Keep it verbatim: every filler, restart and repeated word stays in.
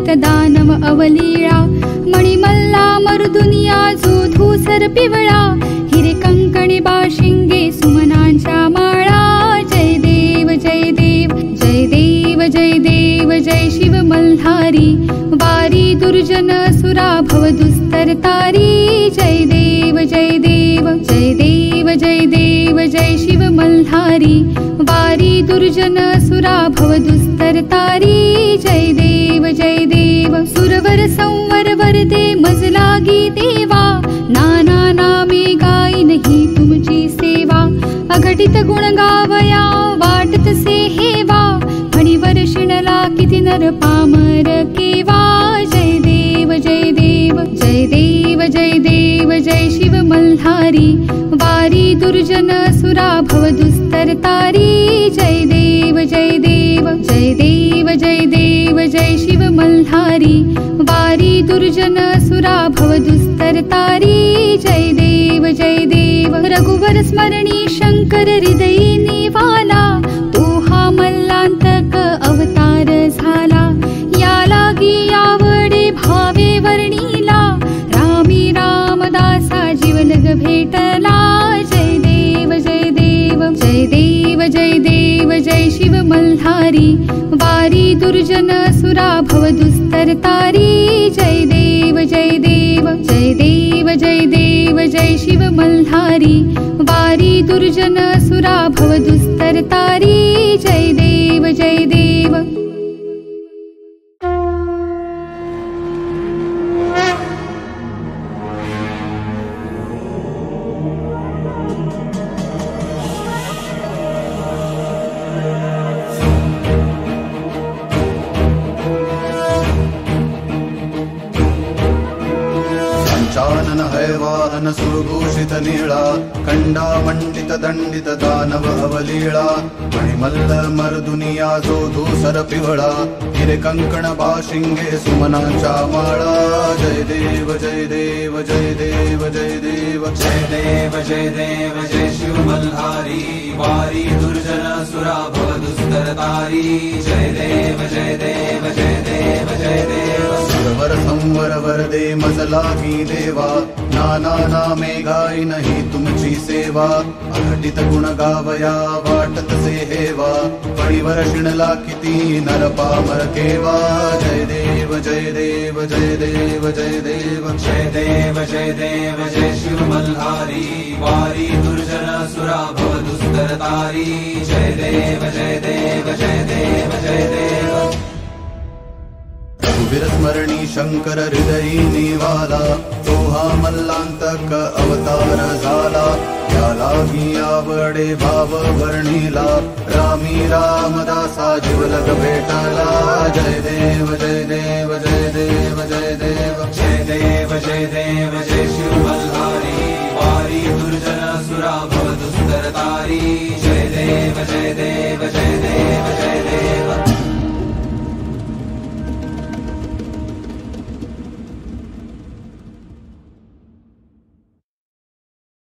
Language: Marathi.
दानव अवलीळा मणिमल्ला मरुदुनिया जो धूसर पिवळा हिरे कंकणे बाशिंगे सुमनांच्या माळा जय देव जय देव जय देव जय देव जय शिव मल्हारी वारी दुर्जन सुरा भव दुस्तर तारी जय देव जय देव जय देव जय देव जय शिव मल्हारी वारी दुर्जन सुरा भव दुस्तर तारी जय देव जय देव सुरवर संवर वरदे मज लागी देवा नाना नामे गाईनही तुमची सेवा अघटित गुण गावया वाटत से हेवा फणीवर शिणला किती नर पामर केवा जय देव जय देव जय देव जय देव जय शिव मल्हारी वारी दुर्जन सुरा भव दुस्तर तारी जय देव जय देव जय देव जय देव जय शिव मल्हारी वारी दुर्जन सुरा भव दुस्तर तारी जय देव जय देव रघुवर स्मरणी शंकर हृदयी निवाला तो हा मल्लांतक अवतार झाला या लागी यावडे भावे वर्णीला रामी रामदासा जीवलग भेटला जय देव जय देव जय देव जय देव जय शिव मल्हारी वारी दुर्जन सुरा भव दुस्तर तारी जय देव जय देव जय देव जय देव जय शिव मल्हारी वारी दुर्जन सुरा भव दुस्तर तारी जय देव जय देव चानन हैवाहन सुरभूषित नीळा खंडा मंडित दंडित दानव अवलीळा मणिमल्ल मर्दुनिया जो धूसर पिवळा हिरे कंकण बाशिंगे सुमनांच्या माळा जय देव जय देव जय देव जय देव जय देव जय देव जय शिव मल्हारी वारी दुर्जन सुरा भव दुस्तर तारी जय देव जय देव जय देव जय देव सुरवर संवर वरदे मज लागी देवा नाना नामे गाई नहीं तुमची सेवा अघटित गुण गावया वाटत से हेवा फणीवर शिणला किती नर पामर केवा जय देव जय देव जय देव जय देव जय देव जय देव जय शिव मल्हारी वारी दुर्जन सुरा भव दुस्तर तारी जय देव जय देव जय देव जय देव रघुवीर स्मरणी शंकर हृदयी निवाला तो हा मल्लांतक अवतार झाला या लागी आवडे भाव वर्णीला रामी रामदासा जीवलग भेटला जय देव जय देव जय देव जय देव जय देव जय देव जय शिव मल्हारी वारी दुर्जन सुरा भव दुस्तर तारी जय देव